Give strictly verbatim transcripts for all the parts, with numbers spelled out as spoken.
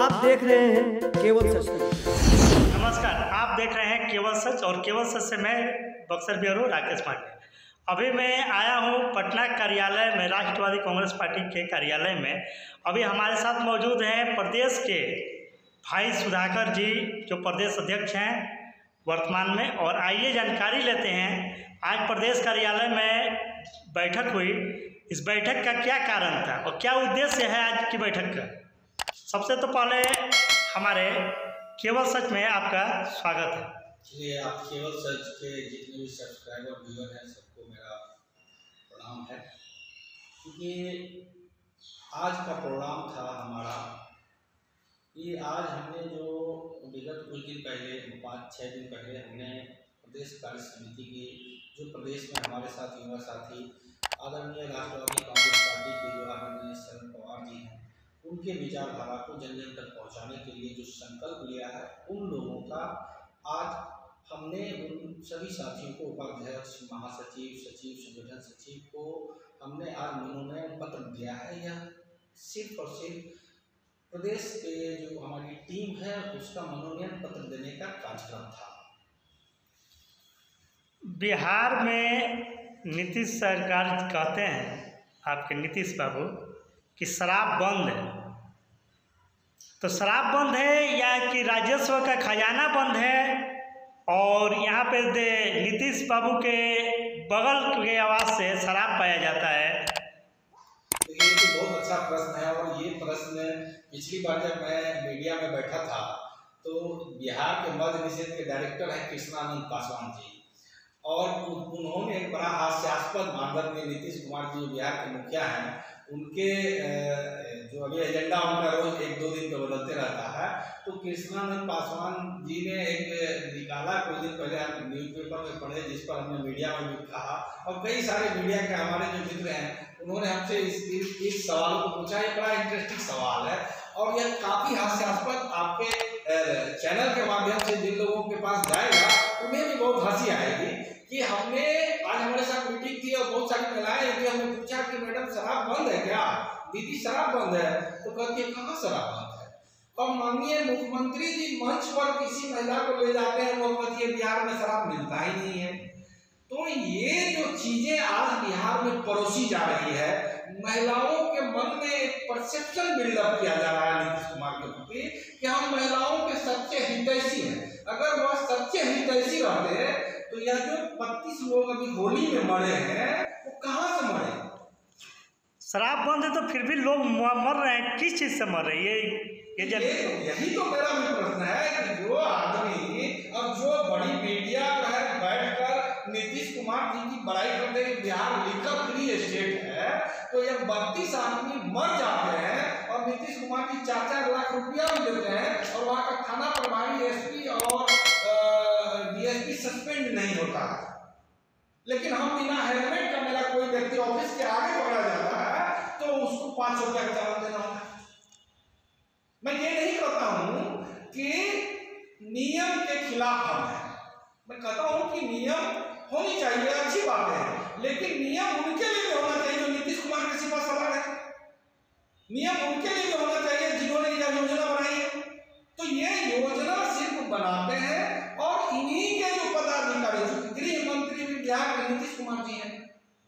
आप देख रहे हैं केवल सच। नमस्कार, आप देख रहे हैं केवल सच और केवल सच से मैं बक्सर ब्यूरो राकेश पांडे। अभी मैं आया हूँ पटना कार्यालय में, राष्ट्रवादी कांग्रेस पार्टी के कार्यालय में। अभी हमारे साथ मौजूद हैं प्रदेश के भाई सुधाकर जी, जो प्रदेश अध्यक्ष हैं वर्तमान में। और आइए जानकारी लेते हैं, आज प्रदेश कार्यालय में बैठक हुई, इस बैठक का क्या कारण था और क्या उद्देश्य है आज की बैठक का। सबसे तो पहले हमारे केवल सच में आपका स्वागत है। चलिए, आप केवल सच के जितने भी सब्सक्राइबर व्यूअर हैं सबको मेरा प्रणाम है। क्योंकि आज का प्रोग्राम था हमारा कि आज हमने जो विगत कुछ दिन पहले, पाँच छः दिन पहले हमने प्रदेश कार्य समिति की, जो प्रदेश में हमारे साथ युवा साथी आदरणीय राष्ट्रवादी कांग्रेस पार्टी के जो आदरणीय शरद पवार जी हैं, उनके विचारधारा को जन जन तक पहुँचाने के लिए जो संकल्प लिया है, उन लोगों का आज हमने उन सभी साथियों को, उपाध्यक्ष, महासचिव, सचिव, संगठन सचिव को हमने आज मनोनयन पत्र दिया है। यह सिर्फ और सिर्फ प्रदेश के जो हमारी टीम है उसका मनोनयन पत्र देने का कार्यक्रम था। बिहार में नीतीश सरकार कहते हैं, आपके नीतीश बाबू, कि शराब बंद है। तो शराब बंद है या कि राजस्व का खजाना बंद है? और यहाँ पे नीतीश बाबू के बगल के आवाज़ से शराब पाया जाता है। तो ये तो बहुत अच्छा प्रश्न है। और ये प्रश्न पिछली बार जब मैं मीडिया में बैठा था तो बिहार के मद्य निषेध के डायरेक्टर हैं कृष्णानंद पासवान जी, और उन्होंने एक बड़ा हास्यास्पद माननीय नीतीश कुमार जी बिहार के मुखिया हैं, उनके जो अभी एजेंडा उनका रोज एक दो दिन पे बदलते रहता है, तो कृष्णानंद पासवान जी ने एक निकाला कुछ दिन पहले, आप न्यूज़पेपर में पढ़े, जिस पर हमने मीडिया में भी कहा, और कई सारे मीडिया के हमारे जो मित्र हैं उन्होंने हमसे इस इस सवाल को पूछा। ये बड़ा इंटरेस्टिंग सवाल है और यह काफ़ी हास्यास्पद, आपके चैनल के माध्यम से जिन लोगों के पास जाएगा उन्हें भी बहुत हंसी आएगी कि हमने आज हमारे साथ मीटिंग थी और बहुत सारी महिलाएं थी, हमने पूछा कि मैडम शराब बंद है क्या, दीदी शराब बंद है? तो कहती है कहाँ शराब बंद है। और माननीय मुख्यमंत्री जी मंच पर किसी महिला को ले जाते हैं, वो कहती है बिहार में शराब मिलता ही नहीं है। तो ये जो चीजें आज बिहार में परोसी जा रही है, महिलाओं के मन में एक परसेप्शन बिल्डअप किया जा रहा है नीतीश कुमार के प्रति कि हम महिलाओं के सच्चे हितैषी हैं। अगर वह सच्चे हितैषी रहते तो यह जो बत्तीस लोग अभी होली में मरे हैं वो कहाँ से मरे? शराब बंद है तो फिर भी लोग मर रहे हैं, किस चीज़ से मर रहे हैं? ये ये ये यही तो मेरा भी प्रश्न है कि जो आदमी अब जो बड़ी मीडिया जो है बैठकर नीतीश कुमार जी की बड़ाई करते हैं, बिहार लिकर फ्री स्टेट है, तो ये बत्तीस आदमी मर जाते हैं और नीतीश कुमार जी चार चार लाख रुपया भी देते हैं और वहाँ का थाना प्रभारी, एसपी और डीएसपी सस्पेंड नहीं होता है। लेकिन हम बिना हेलमेट का, मेरा कोई व्यक्ति ऑफिस के आगे पकड़ा जाता है तो उसको पांच सौ रुपया का चालान देना होता है। मैं ये नहीं कहता हूं कि नियम के खिलाफ हम हैं, मैं कहता हूं कि नियम होनी चाहिए, अच्छी बात है, लेकिन नियम उनके लिए भी होना चाहिए जो नीतीश कुमार के सिपा सवार है। नियम उनके लिए भी होना चाहिए जिन्होंने यह योजना बनाई है। तो ये योजना सिर्फ बनाते हैं और इन्हीं के जो पदाधिकारी, गृह मंत्री भी बिहार के नीतीश कुमार जी हैं,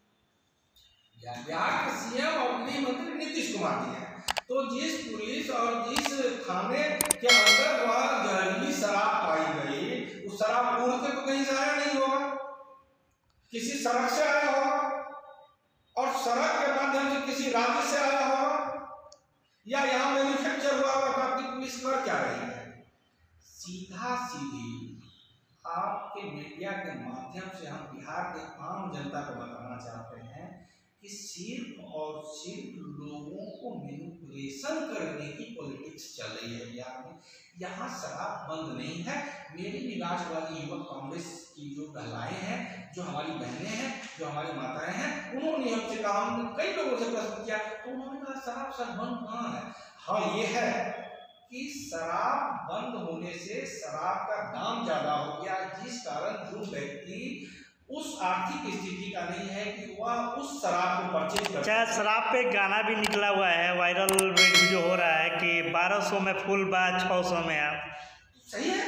बिहार के सीएम और गृह मंत्री नीतीश कुमार जी हैं। तो जिस पुलिस और जिस थाने के अंदर वह जहरीली शराब पाई गई, उस शराब उड़ के तो कहीं से आया नहीं होगा, किसी सड़क से आया होगा और सड़क के माध्यम से किसी राज्य से आया होगा, या यहाँ मैन्युफैक्चर हुआ होगा। तो आपकी पुलिस कर क्या रही है? सीधा सीधी आपके मीडिया के माध्यम से हम बिहार के आम जनता को बताना चाहते हैं कि सिर्फ और सिर्फ लोगों को मैनिपुलेशन करने की पॉलिटिक्स चल रही है बिहार में। यहाँ शराब बंद नहीं है। मेरी भी राष्ट्रवादी युवक कांग्रेस की जो महिलाएं हैं, जो हमारी बहनें हैं, जो हमारी माताएं हैं, उन्होंने हमसे कहा, हमने कई लोगों से प्रश्न किया तो उन्होंने कहा शराब सर बंद कहाँ है। हाँ, ये है कि शराब बंद होने से शराब का दाम ज्यादा हो गया, जिस कारण जो व्यक्ति उस आर्थिक स्थिति का नहीं है कि वह उस शराब को परचेज कर। चाहे शराब पे गाना भी निकला हुआ है, वायरल वीडियो हो रहा है कि बारह सौ में फुल बा, छः सौ में आप सही है।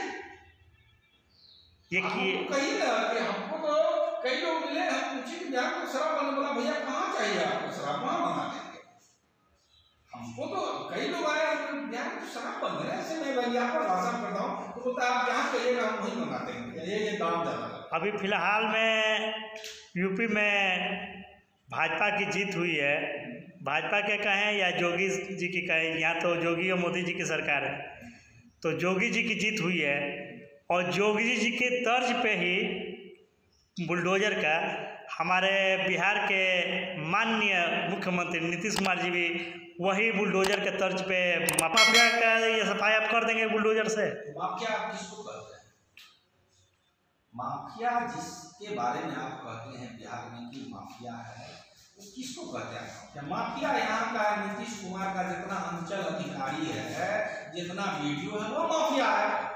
ये कि कही ना कि हमको तो कई लोग मिले, हम पूछे कि बिहार को शराब बनने बोला भैया कहाँ चाहिए आपको शराब, वहाँ बना देंगे। हमको तो कई लोग आए बिहार को शराब बन रहे हैं, ऐसे मैं भैया पर भाषण करता हूँ तो बोलता है आप यहाँ कहिएगा हम वहीं बना देंगे, ये ये दाम ज़्यादा। अभी फिलहाल में यूपी में भाजपा की जीत हुई है, भाजपा के कहें या योगी जी की कहें, यहाँ तो योगी और मोदी जी की सरकार है, तो योगी जी की जीत हुई है और योगी जी के तर्ज पे ही बुलडोजर का हमारे बिहार के माननीय मुख्यमंत्री नीतीश कुमार जी भी वही बुलडोजर के तर्ज पे माफिया का ये सफाई आप कर देंगे बुलडोजर से। माफिया आप किसको कहते हैं? माफिया जिसके बारे में आप कहते हैं बिहार में कि माफिया है, वो किसको कहते हैं? माफिया यहाँ का नीतीश कुमार का जितना अंचल अधिकारी है, जितना वीडियो है, वो माफिया है।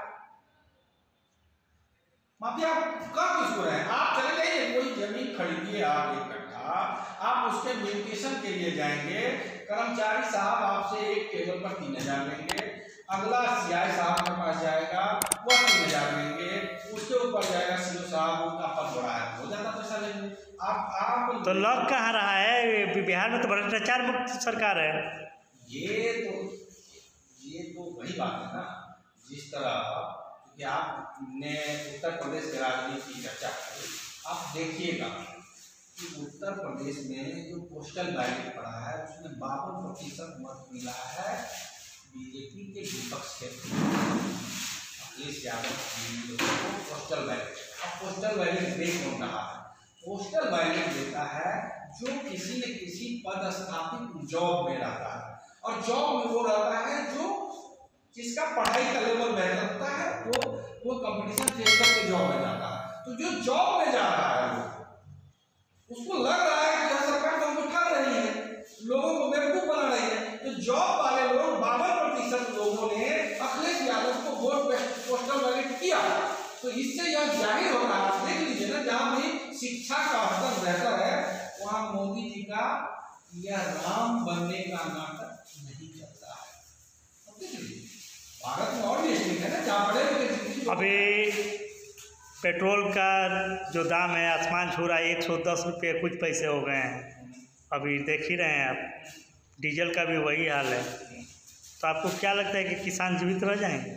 माफिया कब किसको रहे? आप चले जाइए कोई जमीन खरीदिए आप एक कट्ठा, आप उसके म्यूटेशन के लिए जाएंगे, कर्मचारी साहब आपसे एक टेबल पर तीन हजार लेंगे, अगला सीआई साहब के पास जाएगा वह तीन हजार लेंगे, उसके ऊपर जाएगा सीओ साहब, उनका पद बड़ा है, हो जाता पैसा लेंगे। आप आप तो लग कहाँ रहा है? बिहार में तो भ्रष्टाचार मुक्त सरकार है। ये तो ये तो वही बात है ना, जिस तरह कि आपने उत्तर प्रदेश के राजनीति की चर्चा करी, आप देखिएगा कि उत्तर प्रदेश में जो पोस्टल बैलेट पड़ा है उसमें बावन प्रतिशत मत मिला है बीजेपी के विपक्ष के अखिलेश यादव को पोस्टल बैलेट। अब पोस्टल बैलेट दे कौन रहा है? पोस्टल बैलेट देता है जो किसी न किसी पदस्थापित जॉब में रहता है, और जॉब में वो रहता है जो जिसका पढ़ाई का लेवल बेहतर होता है, वो वो कंपटीशन फेस करके जॉब में जाता है। तो जो जॉब में जा रहा है वो उसको लग रहा है कि यह सरकार तो हमको ठग रही है, लोगों को बेवकूफ बना रही है, तो जॉब वाले लोग बावन प्रतिशत लोगों ने अखिलेश यादव को वोट पोस्टल बैलेट किया। तो इससे यह जाहिर होता है, आप देख लीजिए ना, जहाँ भी शिक्षा का स्तर बेहतर है वहाँ मोदी जी का यह राम बनने का नाटक नहीं चलता है। भारत में और भी स्टेट है ना जहाँ बड़े अभी पेट्रोल का जो दाम है आसमान छू रहा है, एक सौ दस रुपये कुछ पैसे हो गए हैं, अभी देख ही रहे हैं आप। डीजल का भी वही हाल है, तो आपको क्या लगता है कि किसान जीवित रह जाएंगे?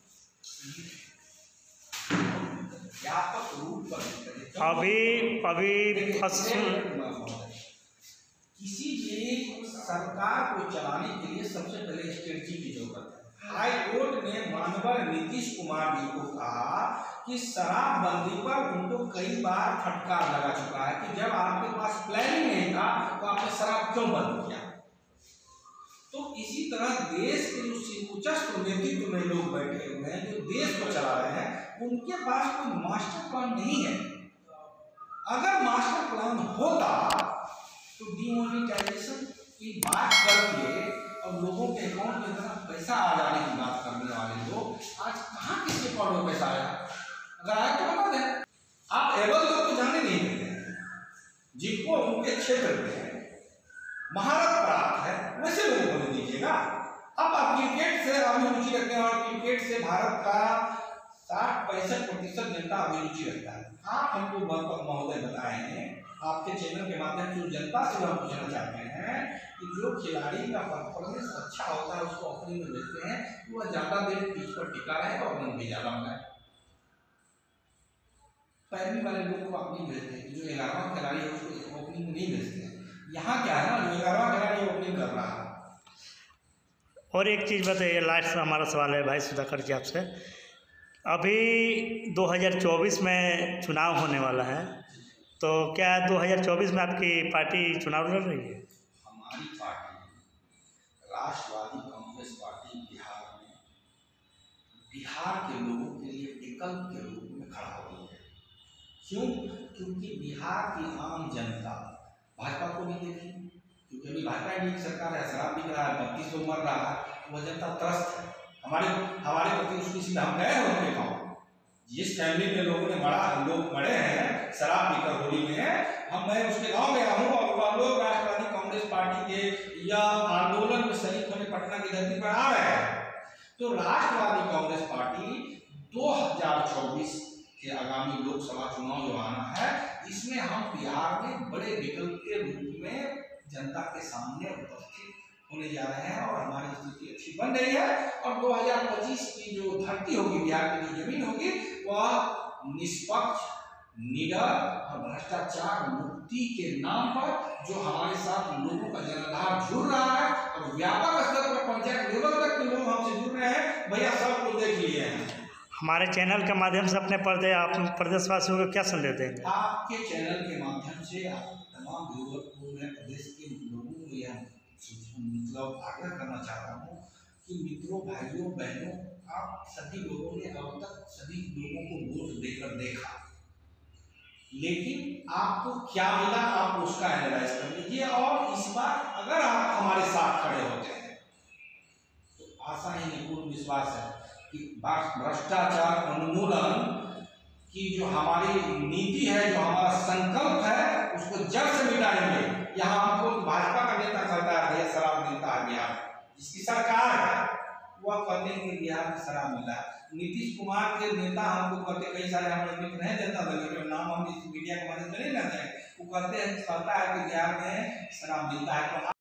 अभी अभी फसल किसी भी सरकार को चलाने के लिए सबसे पहले स्ट्रेटजी की जरूरत है। हाई कोर्ट ने मानवर नीतीश कुमार जी को कहा कि शराबबंदी पर उनको कई बार फटकार लगा चुका है कि जब आपके पास प्लानिंग नहीं था तो आपने शराब क्यों बंद किया। तो इसी तरह देश के जो उच्चस्थ नेतृत्व में लोग बैठे हुए हैं जो देश को चला रहे हैं, उनके पास कोई मास्टर प्लान नहीं है। अगर मास्टर प्लान होता तो डिमोनेटाइजेशन की बात करके और लोगों के अकाउंट में इतना पैसा आ जाने की बात करने वाले लोग आज कहाँ किसके अकाउंट में पैसा आया? अगर आया तो बता दें। आप एवं लोग को जाने नहीं देते हैं, जिनको उनके क्षेत्र में महारत प्राप्त है वैसे लोगों को नहीं दीजिएगा। अब आप क्रिकेट से अभिरुचि रखते हैं और क्रिकेट से भारत का साठ पैंसठ प्रतिशत जनता अभिरुचि रखता है। आप हमको महोदय बताए हैं आपके चैनल के माध्यम से जनता से हम पूछना चाहते हैं कि जो खिलाड़ी का परफॉर्मेंस अच्छा होता है उसको ओपनिंग में भेजते हैं तो वह ज्यादा देर पिच पर टिका रहे और रन भी ज्यादा बनाए। पैरवी वाले लोग को आप नहीं भेजते, जो ग्यारहवां खिलाड़ी है उसको ओपनिंग में नहीं भेजते हैं। यहाँ क्या है ना, जो ग्यारहवां खिलाड़ी ओपनिंग कर रहा है। और एक चीज़ बताइए, लास्ट हमारा सवाल है भाई सुधाकर जी आपसे, अभी दो हज़ार चौबीस में चुनाव होने वाला है, तो क्या दो हज़ार चौबीस में आपकी पार्टी चुनाव लड़ रही है? हमारी पार्टी राष्ट्रवादी कांग्रेस पार्टी बिहार में बिहार के लोगों के लिए विकल्प के रूप में खड़ा हो रही है। क्यों? क्योंकि बिहार की आम जनता भाजपा को नहीं देखी, क्योंकि अभी भाजपा की सरकार है, शराब बिक रहा है, बत्तीस सौ मर रहा है, वह जनता त्रस्त है। हमारे हमारे प्रति उसकी सीधा हम गए हैं उनके गाँव, जिस फैमिली में लोगों ने बड़ा लोग बड़े हैं शराब पीकर होली में, हम मैं उसके गांव गया हूं और वह लोग राष्ट्रवादी कांग्रेस पार्टी के या आंदोलन में शरीक होने पटना की धरती पर आ रहे हैं। तो राष्ट्रवादी कांग्रेस पार्टी दो हज़ार चौबीस के आगामी लोकसभा चुनाव जो आना है, इसमें हम बिहार में बड़े विकल्प के रूप में जनता के सामने उपस्थित होने जा रहे हैं और हमारी स्थिति अच्छी बन रही है। और दो हज़ार पच्चीस की जो धरती होगी, बिहार की जो जमीन होगी, वह निष्पक्ष, निडर और भ्रष्टाचार मुक्ति के नाम पर जो हमारे साथ लोगों का जनाधार जुड़ रहा है और व्यापक स्तर पर पंचायत लेवल तक के लोग हमसे जुड़ रहे हैं, भैया सब को देख लिए हैं। हमारे चैनल के माध्यम से अपने पर्दे आप प्रदेशवासियों को क्या संदेश देंगे? आपके चैनल के माध्यम से आप तमाम व्यूअर को मैं प्रदेश के लोगों को यह मतलब आग्रह करना चाहता हूँ कि मित्रों, भाइयों, बहनों, आप सभी लोगों ने अब तक सभी लोगों को वोट देकर देखा, लेकिन आपको क्या मिला आप उसका एनालाइज कर लीजिए। और इस बार अगर आप हमारे साथ खड़े होते हैं तो आशा ही नहीं, पूर्ण विश्वास है कि भ्रष्टाचार उन्मूलन की जो हमारी नीति है, जो हमारा संकल्प है, उसको जड़ से मिटाएंगे। यहाँ हमको भाजपा का नेता कहता है भैया शराब मिलता है बिहार, जिसकी सरकार है वह कहते हैं कि बिहार में शराब मिला है। नीतीश कुमार के नेता हमको कहते, कई सारे हमारे मित्र हैं जनता दल के, नाम हम इस मीडिया के माध्यम से नहीं लेते हैं, वो कहते हैं कहता है कि बिहार में शराब मिलता है। तो